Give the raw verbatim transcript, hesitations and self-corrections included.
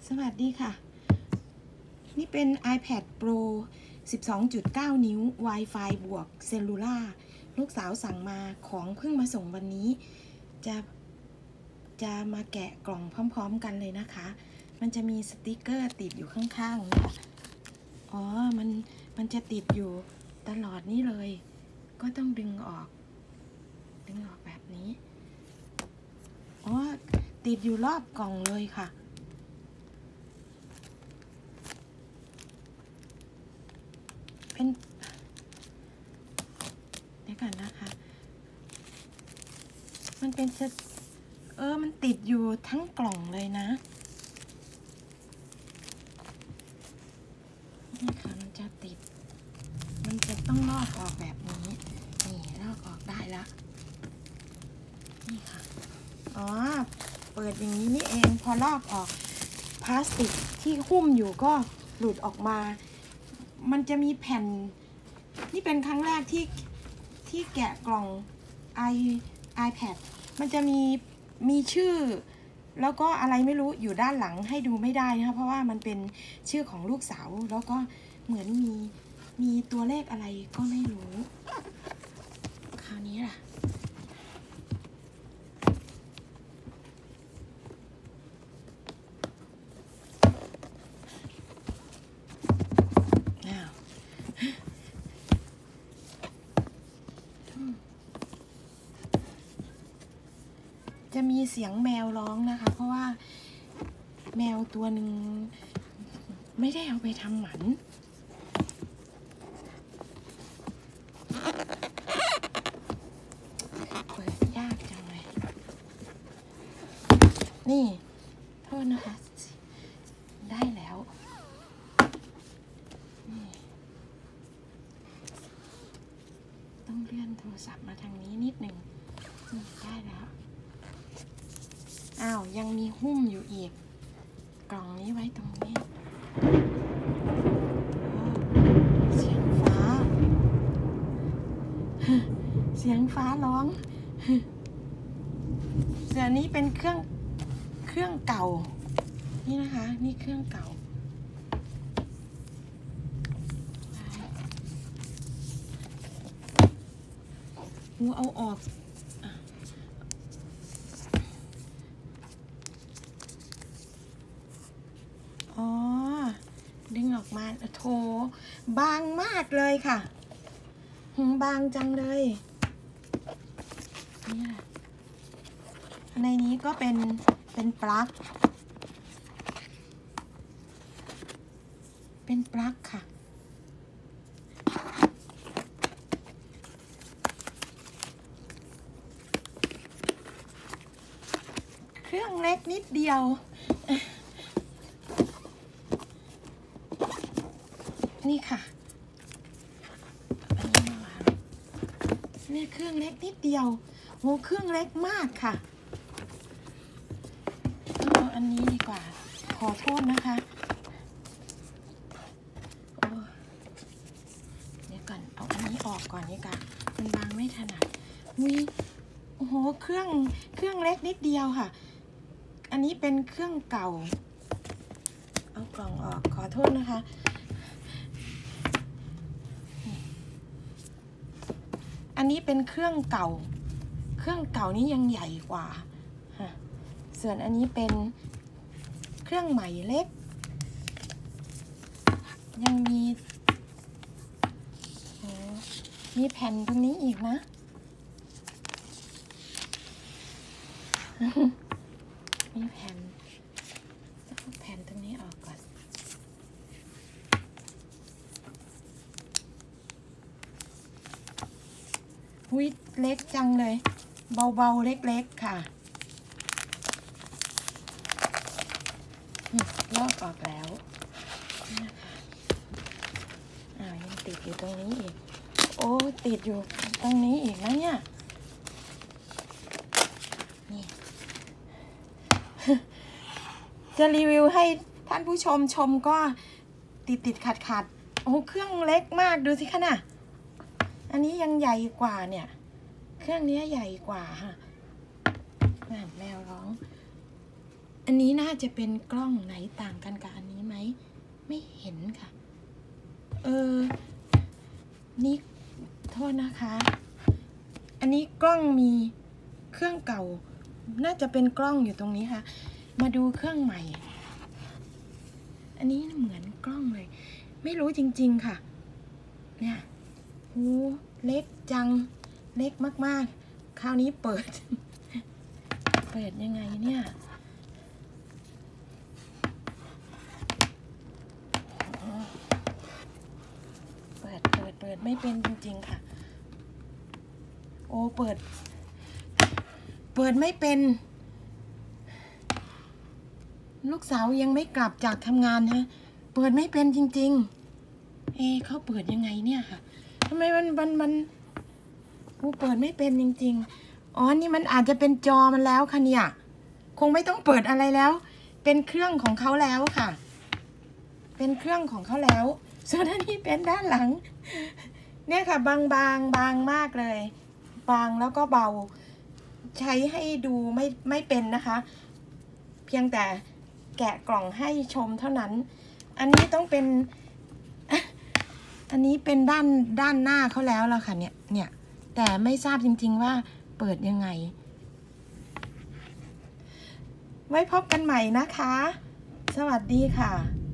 สวัสดีค่ะนี่เป็น iPad Pro สิบสองจุดเก้า นิ้ว Wi-Fi บวกเซลลูล่าลูกสาวสั่งมาของเพิ่งมาส่งวันนี้จะจะมาแกะกล่องพร้อมๆกันเลยนะคะมันจะมีสติกเกอร์ติดอยู่ข้างๆนะคะอ๋อมันมันจะติดอยู่ตลอดนี้เลยก็ต้องดึงออกดึงออกแบบนี้อ๋อติดอยู่รอบกล่องเลยค่ะเป็นเดี๋ยวก่อนนะคะมันเป็นจะเออมันติดอยู่ทั้งกล่องเลยนะนี่ค่ะมันจะติดมันจะต้องลอกออกแบบนี้นี่ลอกออกได้ละนี่ค่ะอ๋อเปิดอย่างนี้นี่เองพอลอกออกพลาสติกที่หุ้มอยู่ก็หลุดออกมามันจะมีแผ่นนี่เป็นครั้งแรกที่ที่แกะกล่อง i iPad มันจะมีมีชื่อแล้วก็อะไรไม่รู้อยู่ด้านหลังให้ดูไม่ได้นะคะเพราะว่ามันเป็นชื่อของลูกสาวแล้วก็เหมือนมีมีตัวเลขอะไรก็ไม่รู้คราวนี้ล่ะจะมีเสียงแมวร้องนะคะเพราะว่าแมวตัวหนึ่งไม่ได้เอาไปทำหมันเปิดยากจังเลยนี่โทษนะคะได้แล้วต้องเลื่อนโทรศัพท์มาทางนี้นิดหนึ่งได้แล้วอ้าวยังมีหุ้มอยู่อีกกล่องนี้ไว้ตรงนี้เสียงฟ้าเสียงฟ้าร้องเสียงนี้เป็นเครื่องเครื่องเก่านี่นะคะนี่เครื่องเก่างูเอาออกอ๋อดึงออกมาโถบางมากเลยค่ะบางจังเลยนี่ในนี้ก็เป็นเป็นปลั๊กเป็นปลั๊กค่ะเครื่องเล็กนิดเดียวนี่ค่ะอันนี้มาวางนี่เครื่องเล็กนิดเดียวโอ้เครื่องเล็กมากค่ะเอาอันนี้ดีกว่าขอโทษนะคะโอ้เดี๋ยวก่อนเอาอันนี้ออกก่อนนี่ค่ะมันวางไม่ถนัดมีโอ้โหเครื่องเครื่องเล็กนิดเดียวค่ะอันนี้เป็นเครื่องเก่าเอากล่องออกขอโทษนะคะอันนี้เป็นเครื่องเก่าเครื่องเก่านี้ยังใหญ่กว่าส่วนอันนี้เป็นเครื่องใหม่เล็กยังมีมีแผ่นตรงนี้อีกนะมีแผ่นต้องแผ่นตรงนี้ออกก่อนหุ้ยเล็กจังเลยเบาๆเล็กๆค่ะลอกออกแล้วนะคะอ่ายังติดอยู่ตรงนี้อีกโอ้ติดอยู่ตรงนี้อีกนะเนี่ยนี่ จะรีวิวให้ท่านผู้ชมชมก็ติดติดขัดขัดโอ้เครื่องเล็กมากดูสิคะน่ะอันนี้ยังใหญ่กว่าเนี่ยเครื่องนี้ใหญ่กว่าค่ะแมวร้องอันนี้น่าจะเป็นกล้องไหนต่างกันกับอันนี้ไหมไม่เห็นค่ะเออนี่โทษนะคะอันนี้กล้องมีเครื่องเก่าน่าจะเป็นกล้องอยู่ตรงนี้ค่ะมาดูเครื่องใหม่อันนี้เหมือนกล้องเลยไม่รู้จริงๆค่ะเนี่ยโหเล็กจังเล็กมากๆคราวนี้เปิด เปิดยังไงเนี่ยเปิดเปิดเปิดไม่เป็นจริงๆค่ะโอ้เปิดเปิดไม่เป็นลูกสาวยังไม่กลับจากทำงานฮะเปิดไม่เป็นจริงๆเอ๊ะเขาเปิดยังไงเนี่ยค่ะทำไมมันมันมันกูเปิดไม่เป็นจริงๆอ๋อนี่มันอาจจะเป็นจอมันแล้วค่ะเนี่ยคงไม่ต้องเปิดอะไรแล้วเป็นเครื่องของเขาแล้วค่ะเป็นเครื่องของเขาแล้วส่วนอันนี้เป็นด้านหลังเนี่ยค่ะบางบางบางมากเลยบางแล้วก็เบาใช้ให้ดูไม่ไม่เป็นนะคะเพียงแต่แกะกล่องให้ชมเท่านั้นอันนี้ต้องเป็นอันนี้เป็นด้านด้านหน้าเขาแล้วล่ะค่ะเนี่ยเนี่ยแต่ไม่ทราบจริงๆว่าเปิดยังไงไว้พบกันใหม่นะคะสวัสดีค่ะ